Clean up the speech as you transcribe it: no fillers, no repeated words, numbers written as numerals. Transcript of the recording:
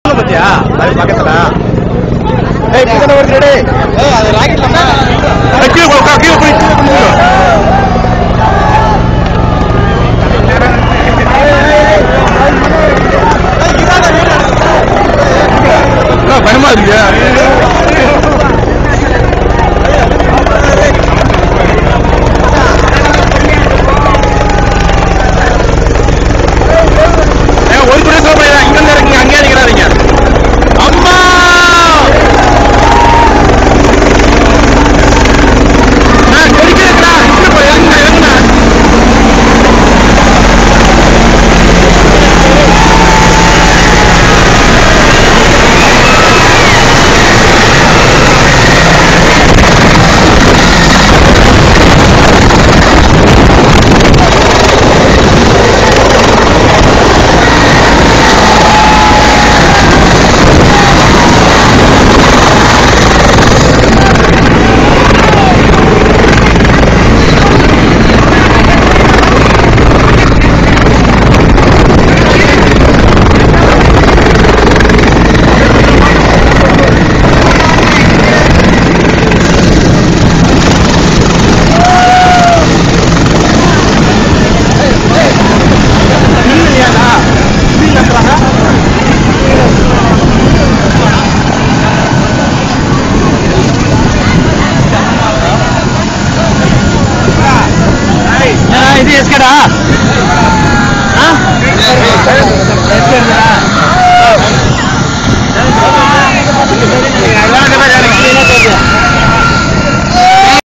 பத்தியா அது பக்கத்துல அது ராக்கெட் பயமா இருக்கு. ஒரு கூட சோப்பா இங்க இருந்து இருக்கீங்க, அங்கேயே நிக்கிறாதீங்க. அம்மா இது எஸ்கடா ஆ